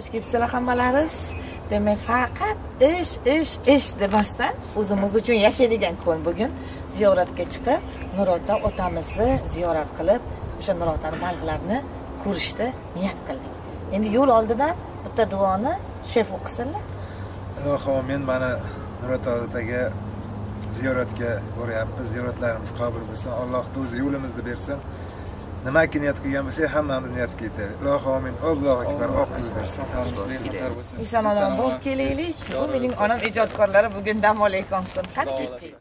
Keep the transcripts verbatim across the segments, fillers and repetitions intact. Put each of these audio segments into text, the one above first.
Xush kelibsizlar hammalaringiz. Demak, faqat ish, ish, ish demasdan o'zimiz uchun yashaydigan kun bugun ziyoratga chiqib, Nurota otamizni ziyorat qilib, o'sha Nurotaning baliqlarini ko'rishni niyat qildik. Endi yo'l oldidan bitta duoni shef o'qisinlar. Ilohim, men mana Nurotaga ziyoratga boryapmiz. Ziyoratlarimiz qabul bo'lsin. Alloh o'zi yo'limizni bersin. Nimaki niyat qilgan bo'lsak, hammamiz niyatga yetaylik. Ilohim, amin. Allohu akbar. Oqil bersin. Eson-omon bo'lib kelaylik. Bu mening onam ijodkorlari bugun dam olayotgan kun. Qani ketdik.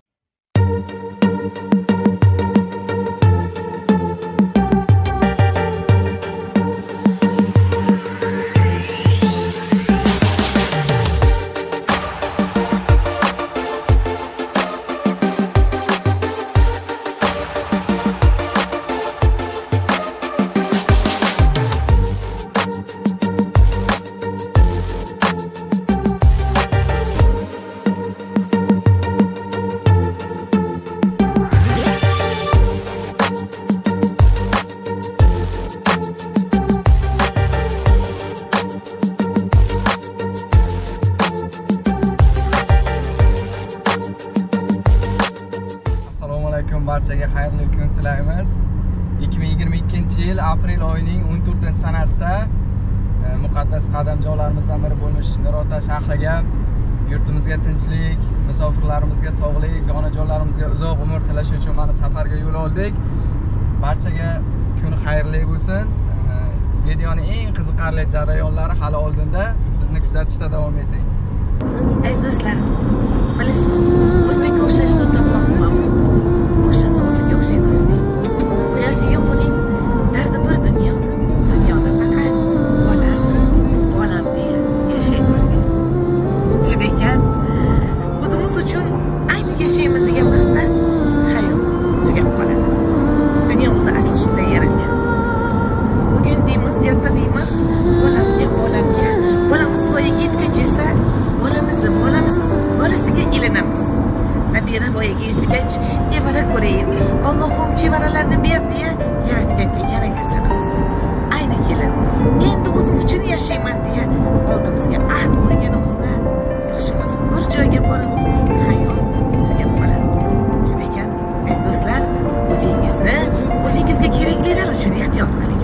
Barchaga xayrli kun tilaymiz. ikki ming yigirma ikkinchi yil aprel oyining o'n to'rtinchi sanasida muqaddas qadamjolarimizdan biri bo'lmish Nurota shahriga, yurtimizga tinchlik, musofirlarimizga sog'lik, onajonlarimizga uzoq umr tilash uchun mana safarga yo'l oldik. Barchaga kun xayrli bo'lsin. Videoning eng qiziqarli jarayonlari hali oldinda. Bizni kuzatishda davom eting. Aziz do'stlar, bilasizmi, o'zbekka o'xshashni topmoqman. O'xshasa o'ziga o'xshaydi o'zbek. Quyoshi yo'q uning dardi bir dunyo. Dunyoda faqat bolam, bolam deya yashaydi o'zbek. Shunday ekan, o'zimiz uchun ayni yashaymiz degan vaqtda hayot tugab qoladi. Dunyo o'zi asli shunday yaralgan. Bugun deymiz, erta deymiz, bolamga, bolamga, bolamiz voyaga yetgach esa bolamizni, bolamiz bolasiga ilinamiz. Nabira voyaga yetgach, evara ko'rayim. Allohim chevaralarni ber deya yaratganga yana yuzlanamiz. Ayni kelin, endi o'zim uchun yashayman deya oldimizga ahd qo'yganimizda yoshimiz bir joyga borib hayot tugab qoladi. Shunday ekan, aziz do'stlar, o'zingizni, o'zingizga keraklilar uchun ehtiyot qiling.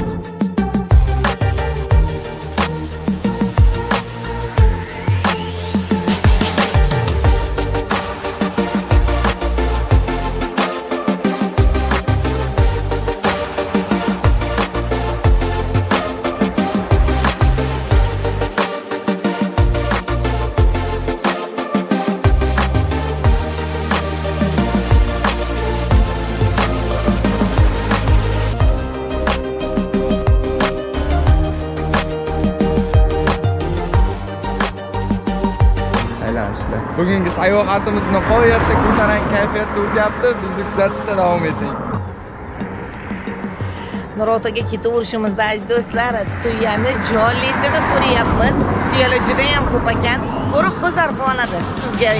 Bugungi sayohatimiz nihoyatda ko'tarinki kayfiyatda o'tyapti. Bizni kuzatishda davom eting. Nurotaga ketaverishimizda aziz do'stlar, tuyani jonlisini ko'ryapmiz. Tuyalar juda ham ko'p ekan. Ko'rib bizlar quvonadi. Sizga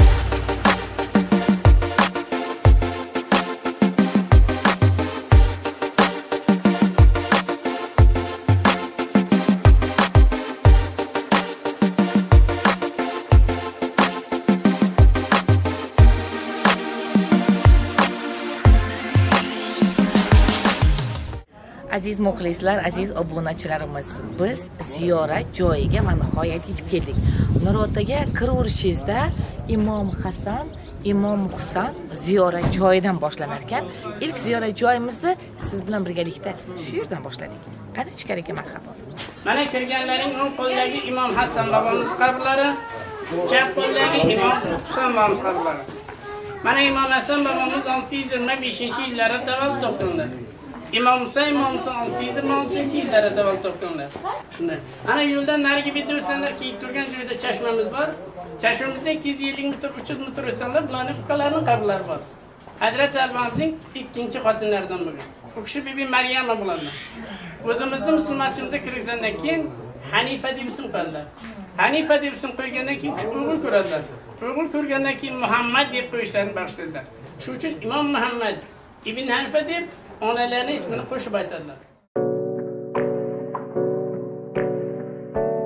aziz muxlislar, aziz obunachilarimiz, biz ziyorat joyiga va nihoyat yetib keldik. Nurotaga kiraverishingizda Imom Hasan, Imom Husan ziyorat joyidan boshlanar ekan. İlk ziyorat joyimizni siz bilan birgalikda shu yerdan boshladik. Qani ichkariga marhamat. Mana kirganlaring o'ng qo'ldagi Imom Hasan bobomiz qabrlari, chap qo'ldagi Imom Husan bobomiz qabrlari. Mana Imom Hasan bobomiz olti yuz yigirma beshinchi yillarda tavallud topganlar. İmam Hüseyin İmam Hüseyin olti yuz yigirma oltinchi yillarda tavallud topganlar. Shunday. Ana yo'ldan narigi betda o'tsanlar, kiyib turgan joyda chashmamiz bor. Chashmamizda ikki yuz ellik metr, uch yuz metr o'tsanlar, bularning fuqalarning qabrlari bor. Hazrat Allohning ikkinchi xotinlaridan bo'lgan. Bu kishi Bibi Maryama bo'ladi. O'zimizning musulmonchilikda kirgandan keyin Hanifa deb ism qo'ydilar. Hanifa deb ism qo'ygandan keyin o'g'il ko'radilar. O'g'il ko'rgandan keyin Muhammad deb qo'yishlarni boshladilar. Shuning uchun Imom Muhammad ibn Hanifa deb onalarining ismini qo'shib aytadilar.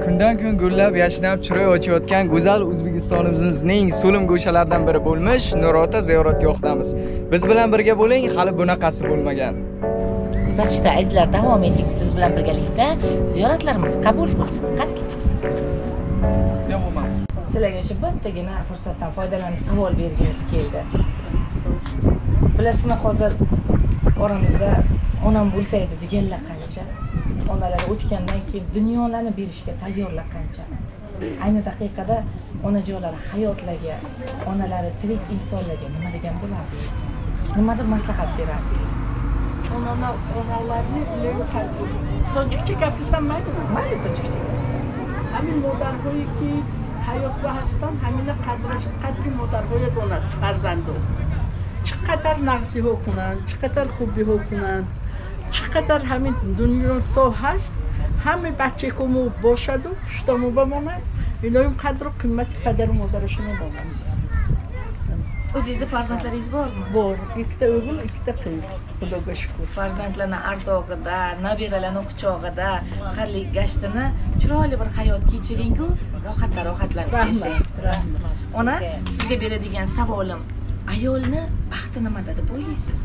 kundan kun gullab yashnab chiroy ochayotgan go'zal O'zbekistonimizning so'lim go'shalaridan biri bo'lmish Nurota ziyoratgohdamiz. Biz bilan birga bo'ling, hali bunaqasi bo'lmagan. Kuzatishda azizlar, davom eting. Siz bilan birgalikda ziyoratlarimiz qabul bo'lsin. Qani keting. Sizlarga shu bittagina fursatdan foydalanib savol bergimiz keldi. Bilasizmi, hozir oramizda onam bo'lsa edi deganlar qancha? Onalar o'tgandan keyin dunyolarni berishga tayyorlar qancha? Ayni daqiqada onajonlar hayotlarga, onalari tirik insonlarga nima degan bo'lardi? Nimadir maslahat berardi? Onalar, onalarni bilen tojikcha gapirsam maylimi? Mayli, tojikcha. Hamil modarhoyi ki hayot va hasdan hamina qadrash qadri modarhoyi donat farzando. Chiqadar naqsi hukunan, chiqadar xubi hukunan, chiqadar hamil dunyo to hast, hamma bachcha ko'mu boshadu, pushtamu bamona, iloyim qadri qimmati qadar modarashini bilamiz. O'zingizni farzandlaringiz bormi? Bor, ikkita o'g'il, ikkita qiz. Xudoga shukr. Farzandlarni ardog'ida, nabiralarni quchog'ida, qarlik gashtini chiroyli bir hayot kechiring-ku, rohatla rohatlanib yashang. Rahmat, rahmat. Ona, sizga beradigan savolim, ayolni baxti nimada deb o'ylaysiz?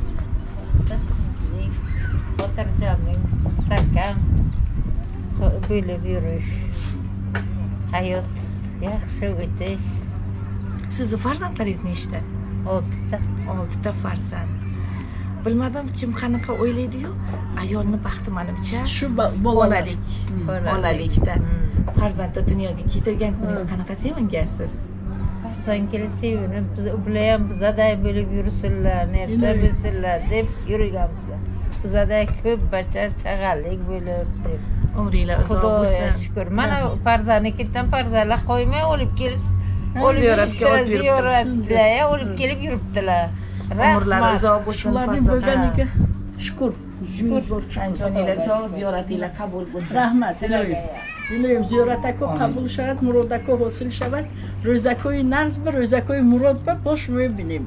Xotirjamlik, mustahkam bo'lib yurish, hayot yaxshi o'tish. Sizni farzandlaringiz nechta? oltita. oltita farzand. Bilmadim kim qanaqa o'ylaydi-yu, ayolni baxti menimcha Shu bolalik. Onalikda. Farzandni dunyoga keltirgan kuningiz qanaqa sevingansiz? Farzand kelib sevinib, biz ular ham bizaday bo'lib yursinlar, narsa bilsinlar deb yurganmiz. Bizaday ko'p bacha chag'alik bo'lib deb. Umringlar uzoq Xudoga bo'lsin. shukr. Mana farzandni ketdan farzandlar qo'ymay olib kelib ziyoratga olib yuribdi. ziyoratga olib kelib yuribdilar. Umrlari uzoq bo'lsin Shularning bo'lganiga shukr. Shukr. Anjonilar sog', ziyoratinglar qabul bo'lsin. Rahmat, iloyim. Iloyim ziyoratako qabul shavad, murodako hosil shavad, ro'zakoyi narz bir, ro'zakoyi murod bir, bosh mo'y bilim.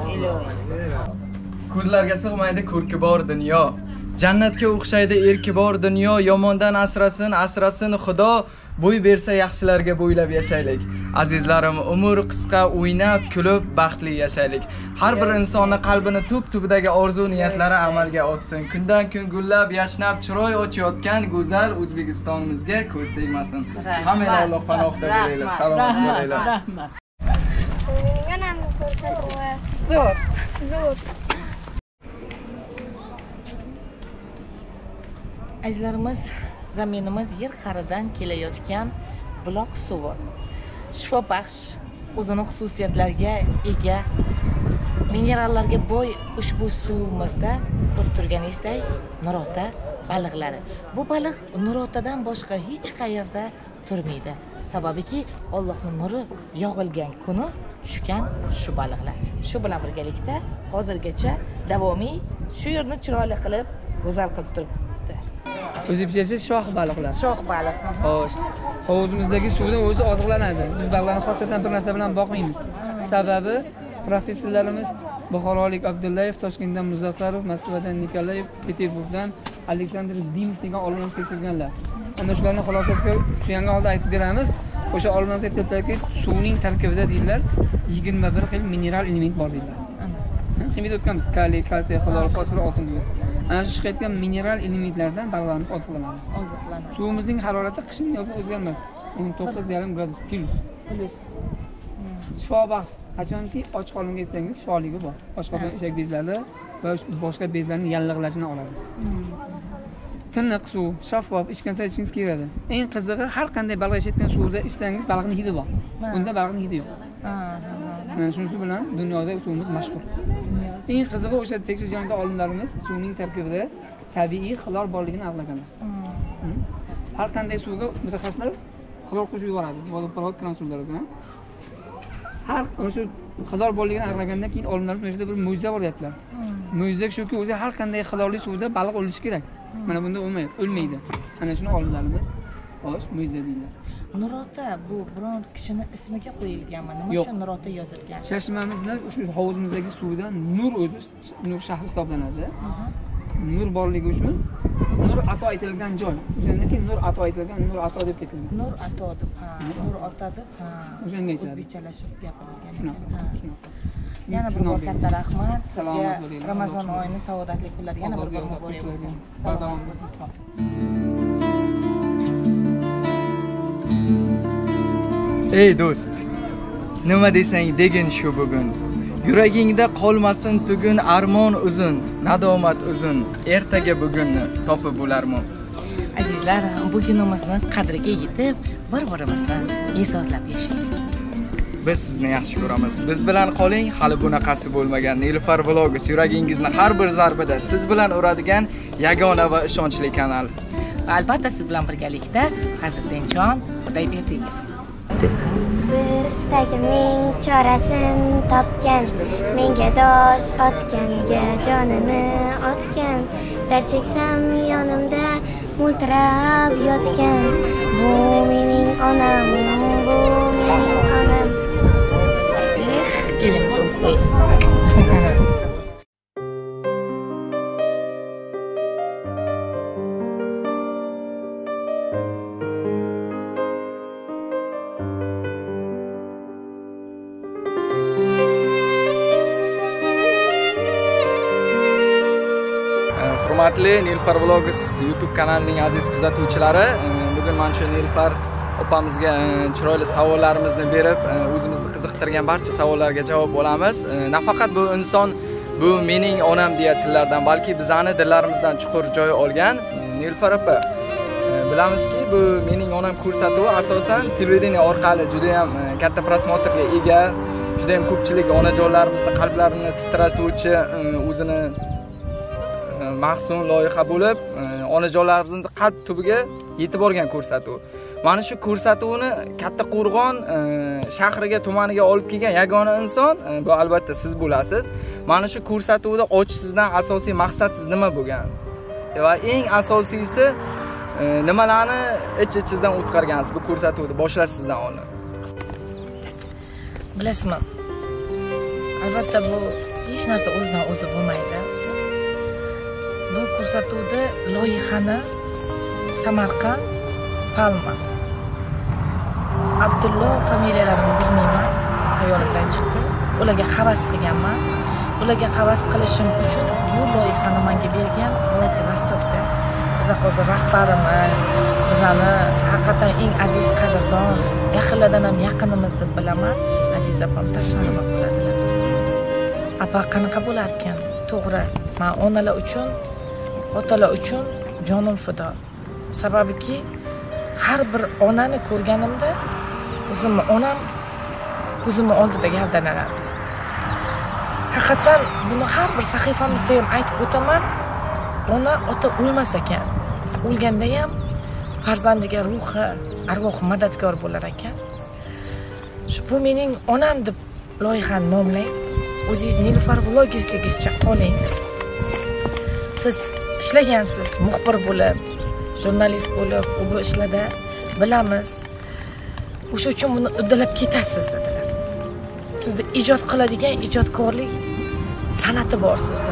Ko'zlarga sig'maydi ko'rki bor dunyo. Jannatga o'xshaydi erki bor dunyo, yomondan asrasin, asrasin Xudo, bo'y bersa yaxshilarga bo'ylab yashaylik. Azizlarim, umr qisqa, o'ynab, kulib, baxtli yashaylik. Har bir insonning qalbini tub-tubidagi orzu niyatlari amalga oshsin. Kundan kun gullab, yashnab, chiroy ochayotgan go'zal O'zbekistonimizga ko'z tegmasin. Hammaga Alloh panohda bo'laylik. Salomat bo'laylik. Rahmat. Zo'r. Zo'r. Azizlarimiz, zaminimiz yer qa'ridan kelayotgan buloq suvi. Shifobaxsh, o'zining xususiyatlariga ega, minerallarga boy ushbu suvimizda ko'rib turganingizdek Nurota baliqlari. Bu baliq Nurotadan boshqa hech qayerda turmaydi. Sababiki Allohning nuri yog'ilgan kuni tushgan shu baliqlar. Shu bilan birgalikda hozirgacha davomiy shu yerni chiroyli qilib, go'zal qilib turibdi. O'zbekchasi shoh baliqlar. Shoh baliq. Xo'sh. Hovuzimizdagi suvda o'zi oziqlanadi. Biz baliqlarni xosatan bir narsa bilan boqmaymiz. Sababi professorlarimiz Buxorolik Abdullayev, Toshkentdan Muzaffarov, Moskvadan Nikolayev, Peterburgdan Aleksandr Dimov degan olimlar tekshirganlar. Ana shularning xulosasiga suyangan holda aytib beramiz. O'sha olimlar aytdilarki, suvning tarkibida deydilar yigirma bir xil mineral element bor deydilar. Kimida o'tganmiz, kaliy, kalsiy, xlor, fosfor, oltin deydi. Ana shu chiqayotgan mineral elementlardan baliqlarimiz oziqlanadi. Oziqlanadi. Suvimizning harorati qishning yozda o'zgarmas. o'n to'qqiz yarim gradus plus. Plus. Shifobaxsh. Qachonki och qoringa ichsangiz shifoligi bor. Och qorin eshak bezlari va boshqa bezlarning yallig'lashini oladi. Tiniq suv, shaffof, ichgan sayin ichingiz keladi. Eng qizig'i, har qanday baliq yashayotgan suvda ichsangiz baliqning hidi bor. Unda baliqning hidi yo'q. Mana shunisi bilan dunyoda suvimiz mashhur. Eng qizig'i, o'sha tekshirish jarayonida olimlarimiz suvning tarkibida tabiiy xlor borligini aniqlaganlar. Har qanday suvga mutaxassislar xlor qo'shib yuboradi. Vodoprovod kran suvlari bilan. Har o'sha xlor borligini aniqlagandan keyin olimlarimiz o'shada bir mo'jiza bor deyaptilar. Mo'jiza shuki, o'zi har qanday xlorli suvda baliq o'lishi kerak. Mana bunda o'lmaydi, o'lmaydi. Ana shuni olimlarimiz xo'sh, mo'jiza deydilar. Nurota bu biror kishini ismiga qo'yilganmi? Nima uchun Nurota yozilgan? Sharshimamizda shu hovuzimizdagi suvda nur o'zi nur shahri hisoblanadi. Nur borligi uchun nur ato etilgan joy. O'shani lekin Nur Ato aytilgan, Nur Ato deb ketilgan. Nur Ato deb, ha, Nur Ato deb, ha. O'shanga aytadi. O'zbekchalashib gapirilgan. Shunaqa, shunaqa. Yana bir bor katta rahmat. Sizga bo'ling. Ramazon oyini saodatli kunlar yana bir bor muborak bo'lsin. Salomat bo'ling. Ey do'st, nima desang degin shu bugun. Yuragingda qolmasin tugun armon uzun, nadomat uzun, ertaga bugunni topib bo'larmi? Azizlar, bugunimizni qadriga yetib, bir-birimizni e'zozlab yashaylik. Biz sizni yaxshi ko'ramiz. Biz bilan qoling, hali bunaqasi bo'lmagan Nilufar Vlogs yuragingizni har bir zarbida siz bilan uradigan yagona va ishonchli kanal. Va albatta siz bilan birgalikda Fazliddinjon Xudoyberdiyev. Bir istagimning chorasin topgan, menga dosh otganga jonini otgan, dard cheksam yonimda multirab yotgan, bu mening onam, bu mening onam. Keling, qo'y. Hurmatli Nilufar Vlogs YouTube kanalining aziz kuzatuvchilari, bugun mana shu Nilufar opamizga chiroyli savollarimizni berib, o'zimizni qiziqtirgan barcha savollarga javob olamiz. Nafaqat bu inson, bu mening onam deya tillardan, balki bizani dillarimizdan chuqur joy olgan. Nilufar opa, bilamizki, bu mening onam ko'rsatuvi asosan televideniya orqali juda ham katta prosmotrga ega, juda ham ko'pchilik onajonlarimizni qalblarini titratuvchi, o'zini mahsun loyiha bo'lib, onajonlarimizning qalb tubiga yetib borgan ko'rsatuv. Mana shu ko'rsatuvni Katta Qo'rg'on shahriga, tumaniga olib kelgan yagona inson bu albatta siz bo'lasiz. Mana shu ko'rsatuvda ochishingizdan asosiy maqsadingiz nima bo'lgan? Va eng asosiysi nimalarni ich-ichingizdan o'tkazgansiz bu ko'rsatuvni boshlashingizdan oldin? Bilasizmi? Albatta bu hech narsa o'zidan o'zi bo'lmaydi. Bu ko'rsatuvda loyihani Samarqand, Palma, Abdullo familiyalarini bilmayman, hayolimdan chiqdi. Ularga havas qilganman. Ularga havas qilishim uchun bu loyihani menga bergan Vladivostokda biz hozir rahbarimiz, bizani haqiqatan eng aziz qadrdon, yaqinlardan ham yaqinimiz deb bilaman. Aziz opam tashabbur qiladilar. Apa qanaqa bo'lar ekan? To'g'ri, men onalar uchun, otalar uchun jonim fido. Sababiki har bir onani ko'rganimda o'zimni onam ko'zimni oldida gavdalanadi. Haqiqatan buni har bir sahifamizda ham aytib o'taman. Ona ota o'lmas ekan. O'lganda ham farzandiga ruhi, arvohi madadkor bo'lar ekan. Shu bu mening onam deb loyihani nomlang. O'zingiz Nilufar Vlogsligizcha qoling. Siz ishlagansiz, muxbir bo'lib, jurnalist bo'lib, u bu ishlarda bilamiz. O'sha uchun buni uddalab ketasiz dedilar. Sizda ijod qiladigan ijodkorlik san'ati bor sizda.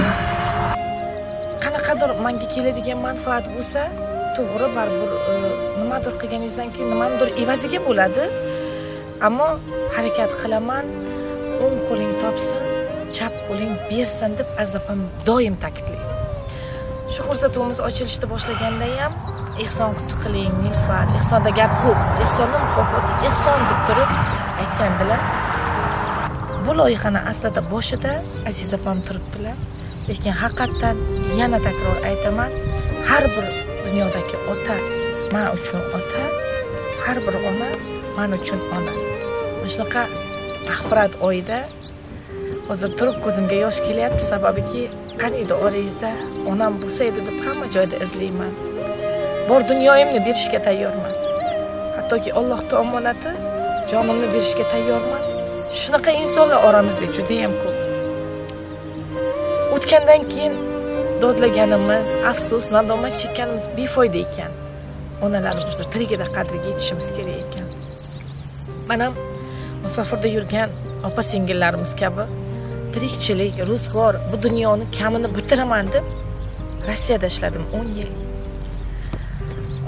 Qanaqadir menga keladigan manfaat bo'lsa, to'g'ri baribir nimadir qilganingizdan keyin nimadir evaziga bo'ladi. Ammo harakat qilaman, o'ng qo'ling topsin, chap qo'ling bersin deb azapam doim ta'kidlaydi. Shu ko'rsatuvimiz ochilishda boshlaganda ham ehson quti qiling, Nilufar, ehsonda gap ko'p, ehsonning mukofoti ehson deb turib aytgandilar. Bu loyihani aslida boshida aziz opam turibdilar, lekin haqiqatan yana takror aytaman, har bir dunyodagi ota men uchun ota, har bir ona men uchun ona. Shunaqa axborot oyida hozir turib ko'zimga yosh kelyapti, sababiki qaniydi orangizda onam bo'lsa edi deb hamma joyda izlayman. Bor dunyoyimni berishga tayyorman. Hattoki Allohning omonati jonimni berishga tayyorman. Shunaqa insonlar oramizda juda ham ko'p. O'tgandan keyin dodlaganimiz, afsus, nadomat chekkanimiz befoyda ekan. Onalarimizni tirigida qadriga yetishimiz kerak ekan. Mana musofirda yurgan opa-singillarimiz kabi tirikchilik, ro'zg'or, bu dunyoni kamini bitiraman deb Rossiyada ishladim o'n yil.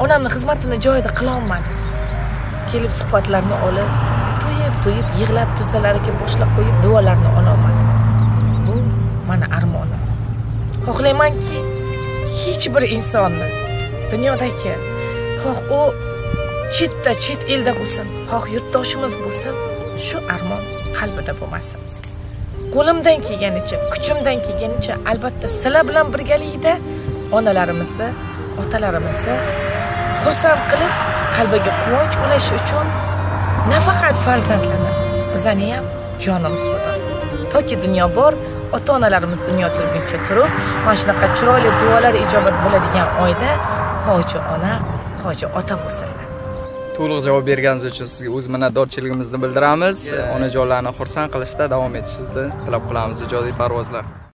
onamni xizmatini joyida qila olmadim. Kelib suhbatlarni olib, to'yib, to'yib, yig'lab tizzalariga boshlab qo'yib duolarni ola olmadim. Bu meni armonim. Xohlaymanki, hech bir insonni dunyodagi, xoh u chetda, chet elda bo'lsin, xoh yurtdoshimiz bo'lsin, shu armon qalbida bo'lmasin. Qo'limdan kelganicha, kuchimdan kelganicha albatta sizlar bilan birgalikda onalarimizni, otalarimizni xursand qilib, qalbiga quvonch ulashi uchun nafaqat farzandlarni, bizani ham jonimiz fido. Toki dunyo bor, ota-onalarimiz dunyo turguncha turib, mana shunaqa chiroyli duolar ijobat bo'ladigan oyda hoji ona, hoji ota bo'lsinlar. To'liq javob berganingiz uchun sizga o'z minnatdorchiligimizni bildiramiz. Onajonlarni xursand qilishda davom etishingizni tilab qolamiz. Ijodiy parvozlar.